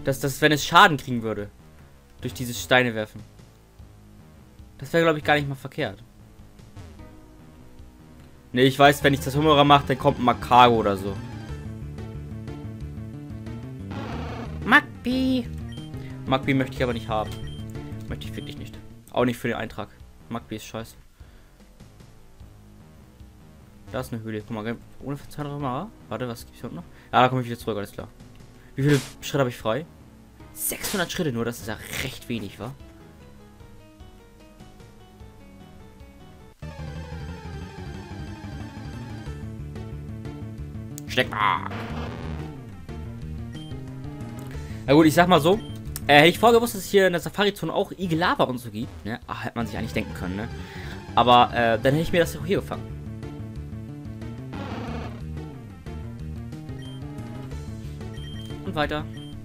Dass wenn es Schaden kriegen würde. Durch dieses Steine werfen. Das wäre, glaube ich, gar nicht mal verkehrt. Ne, ich weiß, wenn ich das Hummerer mache, dann kommt ein Makago oder so. Magby. Magby möchte ich aber nicht haben. Möchte ich wirklich nicht. Auch nicht für den Eintrag. Magby ist scheiße. Da ist eine Höhle. Guck mal, ohne Verzeihung mal. Warte, was gibt's hier unten noch? Ja, da komme ich wieder zurück, alles klar. Wie viele Schritte habe ich frei? 600 Schritte nur, das ist ja recht wenig, wa? Schneckmark. Na gut, ich sag mal so. Hätte ich vorher gewusst, dass es hier in der Safari-Zone auch Igel-Lava und so gibt, ne? Ach, hätte man sich eigentlich denken können, ne? Aber, dann hätte ich mir das auch hier gefangen. Und weiter.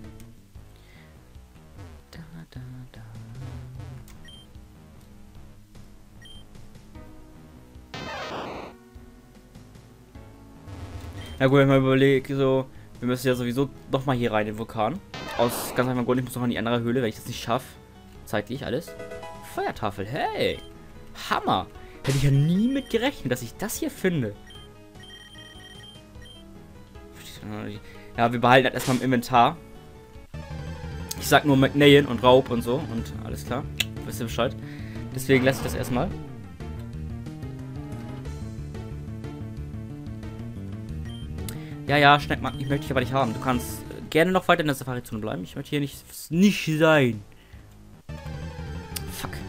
Na gut, wenn man überlegt, so, wir müssen ja sowieso nochmal hier rein, in den Vulkan. Aus ganz einfachem Grund, ich muss noch in die andere Höhle, wenn ich das nicht schaffe. Zeitlich alles. Feuertafel, hey! Hammer! Hätte ich ja nie mit gerechnet, dass ich das hier finde. Ja, wir behalten das erstmal im Inventar. Ich sag nur McNayan und Raub und so und alles klar. Wisst ihr Bescheid? Deswegen lasse ich das erstmal. Ja, Schneckmark, ich möchte dich aber nicht haben. Du kannst gerne noch weiter in der Safari-Zone bleiben. Ich möchte hier nicht sein. Fuck.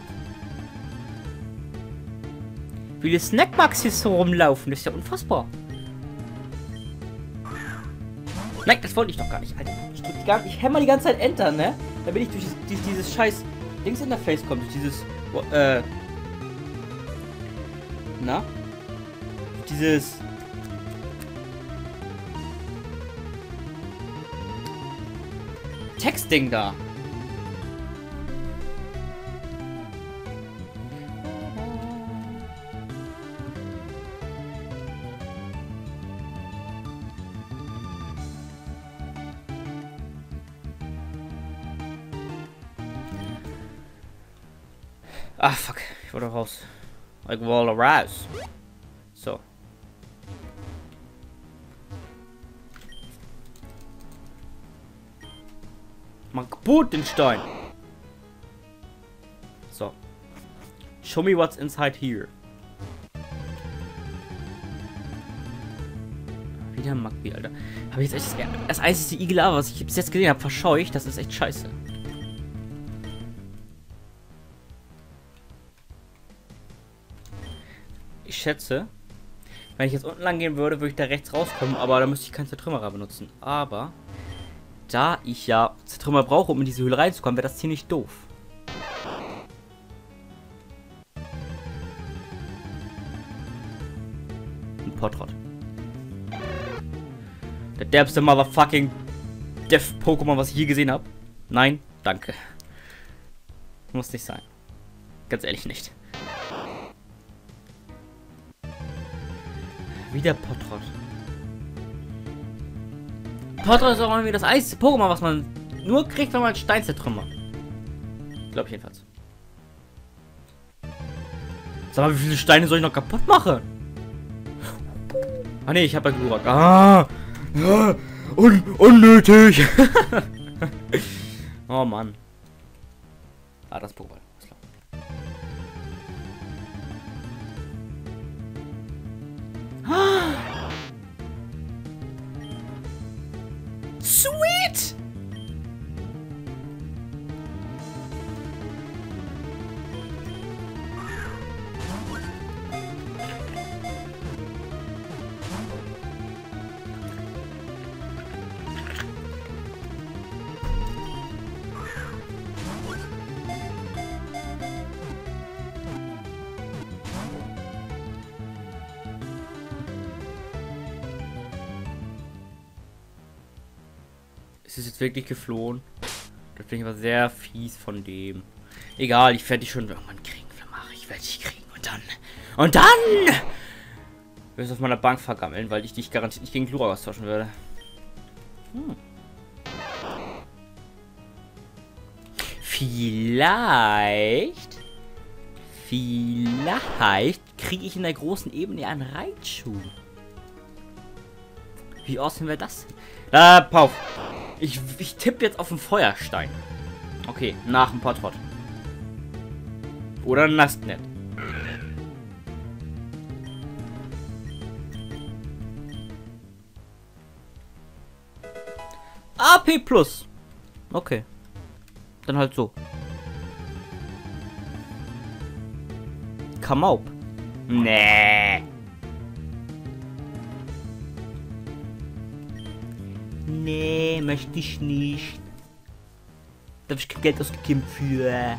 Wie die Snackmarks hier so rumlaufen, das ist ja unfassbar. Nein, das wollte ich doch gar nicht, Alter. Ich hämmer die ganze Zeit Enter, ne? Damit ich durch dieses scheiß Dings-Interface komme. Durch dieses, dieses... Textding da. Ah, fuck. Ich wollte raus. Ich wollte raus. So. Mach kaputt den Stein. So. Show me what's inside here. Wieder Magby, Alter. Habe ich jetzt echt das einzige Igel-Lava, was ich bis jetzt gesehen habe, verscheucht. Das ist echt scheiße. Ich schätze, wenn ich jetzt unten lang gehen würde, würde ich da rechts rauskommen, aber da müsste ich keinen Zertrümmerer benutzen. Aber da ich ja Zertrümmer brauche, um in diese Höhle reinzukommen, wäre das ziemlich doof. Ein Potrot. Der derbste motherfucking Death-Pokémon, was ich je gesehen habe. Nein, danke. Muss nicht sein. Ganz ehrlich nicht. Wieder Potrot. Potrot ist auch irgendwie das einzige Pokémon, was man nur kriegt, wenn man Stein zertrümmert. Glaube ich jedenfalls. Sag mal, wie viele Steine soll ich noch kaputt machen? Ah ne, ich habe ja Glurak. Ah! Unnötig! Oh Mann. Ah, das Pokéball. Sweet! Ist es jetzt wirklich geflohen? Das finde ich aber sehr fies von dem. Egal, ich werde dich schon irgendwann kriegen, Flamare. Ich werde dich kriegen und dann... Und dann! Wirst du auf meiner Bank vergammeln, weil ich dich garantiert nicht gegen Glurak austauschen werde. Vielleicht kriege ich in der großen Ebene einen Raichu. Wie awesome wäre das? Pauf. Ich tippe jetzt auf den Feuerstein. Okay, nach dem Potrott. Oder ein Nastnet. AP Plus. Okay. Dann halt so. Kamaup. Nee. Nee, möchte ich nicht. Da habe ich kein Geld ausgegeben für.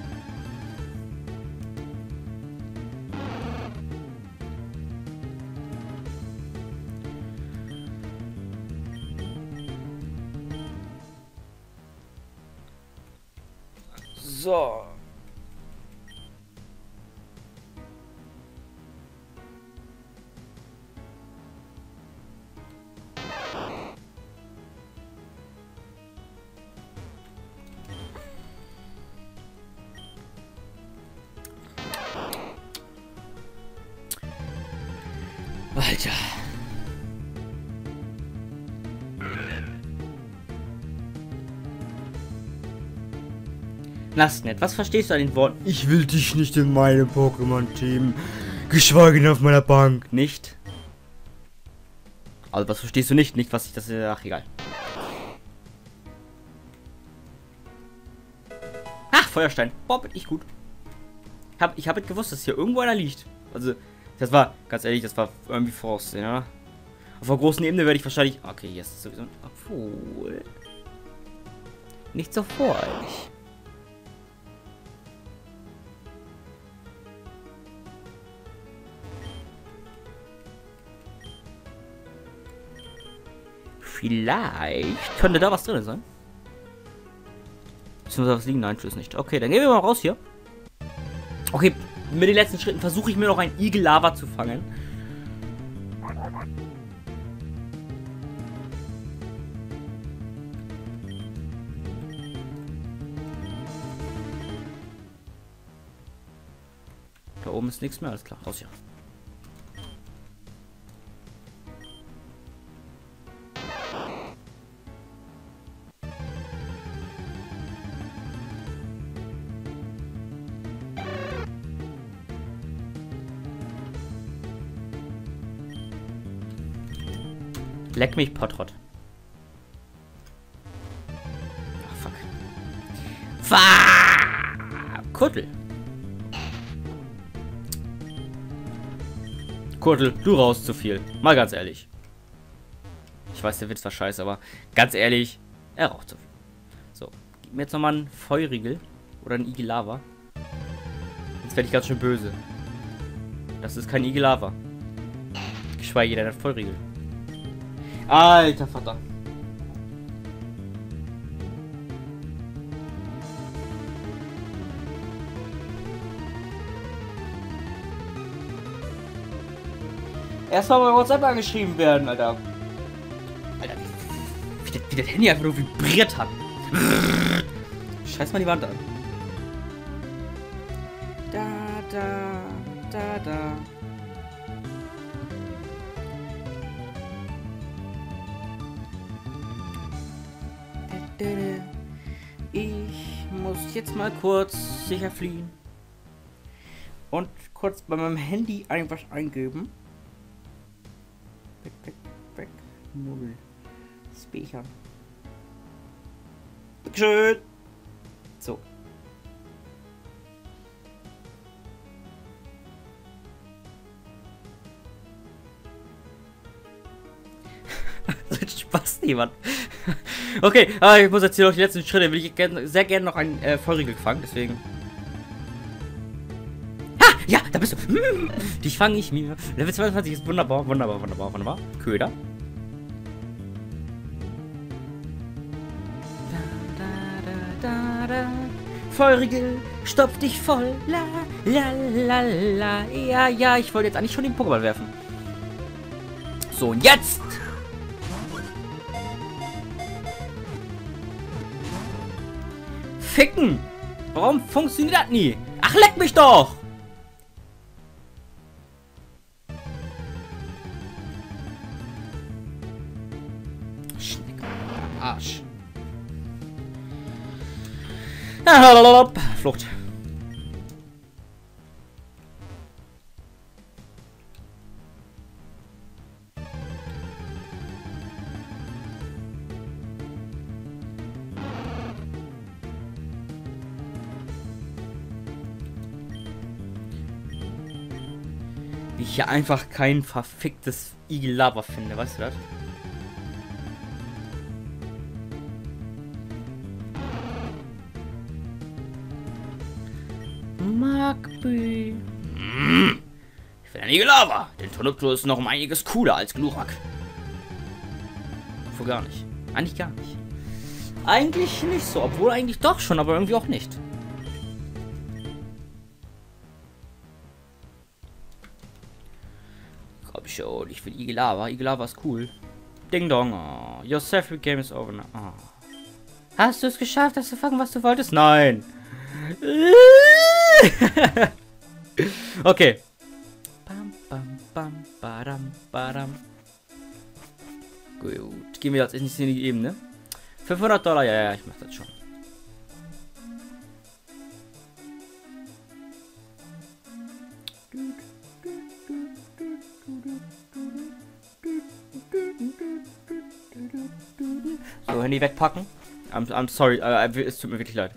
So. Alter. Nastnet, was verstehst du an den Worten? Ich will dich nicht in meinem Pokémon-Team. Geschweige denn auf meiner Bank. Nicht? Also was verstehst du nicht? Nicht, was ich das... Ach, egal. Ach, Feuerstein. Boah, bin ich gut. Ich hab gewusst, dass hier irgendwo einer liegt. Also, das war, ganz ehrlich, das war irgendwie voraussehen, ja. Auf der großen Ebene werde ich wahrscheinlich... Okay, hier ist sowieso... Obwohl... Nicht so voreilig. Vielleicht könnte da was drin sein. Beziehungsweise was liegen? Nein, tschüss nicht. Okay, dann gehen wir mal raus hier. Okay, mit den letzten Schritten versuche ich mir noch ein Igel-Lava zu fangen. Da oben ist nichts mehr, alles klar. Raus hier. Leck mich, Potrott. Ach, fuck. Kurtel. Kurtel, du rauchst zu viel. Mal ganz ehrlich. Ich weiß, der Witz war scheiße, aber ganz ehrlich, er raucht zu viel. So, gib mir jetzt nochmal einen Feurigel. Oder einen Igel-Lava. Jetzt werde ich ganz schön böse. Das ist kein Igel-Lava. Geschweige denn ein Feurigel. Alter Vater. Erstmal bei WhatsApp angeschrieben werden, Alter. Alter, wie das Handy einfach nur vibriert hat. Scheiß mal die Wand an. Da. Ich muss jetzt mal kurz sicher fliehen. Und kurz bei meinem Handy einfach eingeben. Weg. 0. Speichern. Schön. So. Spaß, niemand. Okay, ich muss jetzt hier noch die letzten Schritte. Will ich sehr gerne noch einen Feurigel fangen, deswegen. Ha! Ja, da bist du. Dich fange ich mir. Level 22 ist wunderbar. Köder. Feurigel, stopf dich voll. La. Ja, ich wollte jetzt eigentlich schon den Pokéball werfen. So, und jetzt! ficken? Warum funktioniert das nie? Ach, leck mich doch! Schnecke, Arsch. Flucht. Wie ich hier einfach kein verficktes Igel-Lava finde, weißt du das? Magby. Ich will ein Igel-Lava. Denn Tonopto ist noch um einiges cooler als Glurak. Obwohl gar nicht. Eigentlich gar nicht. Eigentlich nicht so. Obwohl eigentlich doch schon, aber irgendwie auch nicht. Komm schon, ich will Igel-Lava. Igel-Lava ist cool. Ding dong. Oh. Your selfie game is over now. Oh. Hast du es geschafft, das zu fangen, was du wolltest? Nein. Okay. Bam, bam, bam, badam, badam. Gut. Gehen wir jetzt nicht in die Ebene. $500. Ja, ich mach das schon. So, Handy wegpacken. I'm sorry, es tut mir wirklich leid.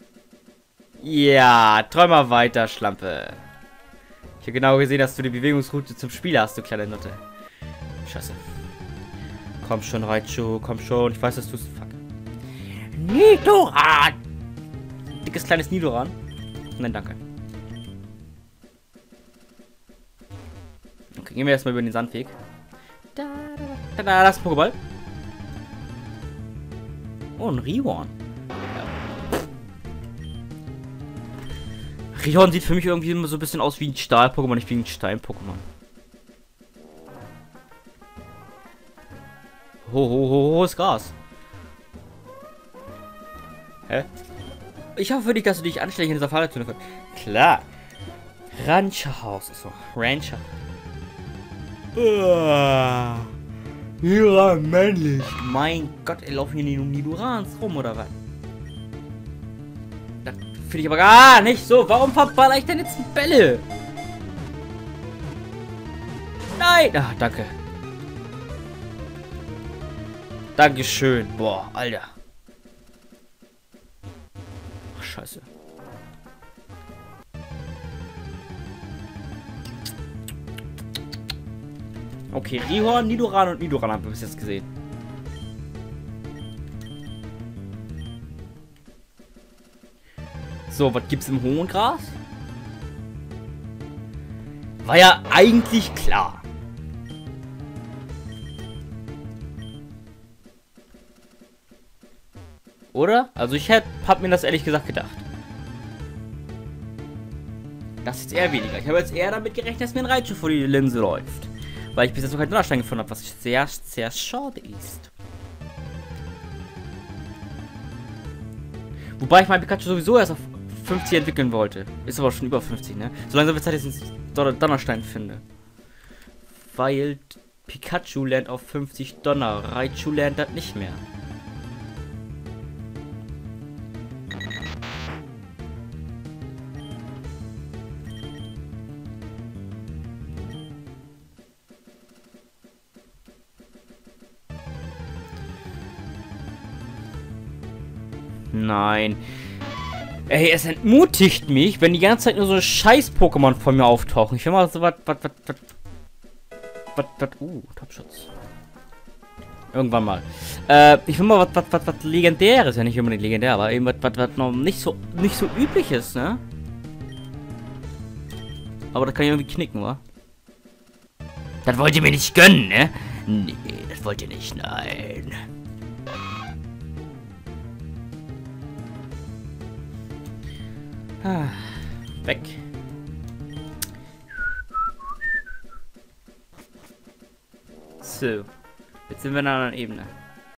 Ja, träum mal weiter, Schlampe. Ich habe genau gesehen, dass du die Bewegungsroute zum Spiel hast, du kleine Nutte. Scheiße. Komm schon, Raichu, komm schon. Ich weiß, dass du es... Fuck. Nidoran! Dickes kleines Nidoran. Nein, danke. Okay, gehen wir erstmal über den Sandweg. Da, das ist ein Pokéball. Oh, ein Rihorn. Rihorn sieht für mich irgendwie immer so ein bisschen aus wie ein Stahl-Pokémon, nicht wie ein Stein-Pokémon. Hohes Gras. Hä? Ich hoffe nicht, dass du dich anständig in dieser Falle tun kannst. Klar. Rancherhaus ist so. Rancher. Ja, männlich. Mein Gott, ey, laufen hier Nidorans rum, oder was? Das finde ich aber gar nicht so. Warum verballer ich denn jetzt Bälle? Nein! Ah, danke. Dankeschön. Boah, Alter. Ach, scheiße. Okay, Rihorn, Nidoran und Nidoran haben wir bis jetzt gesehen. So, was gibt's im hohen Gras? War ja eigentlich klar. Oder? Also ich hab mir das ehrlich gesagt gedacht. Das ist jetzt eher weniger. Ich habe jetzt eher damit gerechnet, dass mir ein Raichu vor die Linse läuft. Weil ich bis jetzt noch keinen Donnerstein gefunden habe, was sehr, sehr schade ist. Wobei ich mein Pikachu sowieso erst auf 50 entwickeln wollte. Ist aber schon über 50, ne? So langsam wird es Zeit, dass ich einen Donnerstein finde. Weil Pikachu lernt auf 50 Donner. Raichu lernt das nicht mehr. Nein. Ey, es entmutigt mich, wenn die ganze Zeit nur so Scheiß-Pokémon von mir auftauchen. Ich will mal so was. Topschutz. Irgendwann mal. Ich will mal was Legendäres. Ja, nicht unbedingt legendär, aber eben was noch nicht so üblich ist, ne? Aber das kann ich irgendwie knicken, wa? Das wollt ihr mir nicht gönnen, ne? Nee, das wollt ihr nicht, nein. Ah, weg. So. Jetzt sind wir in einer anderen Ebene.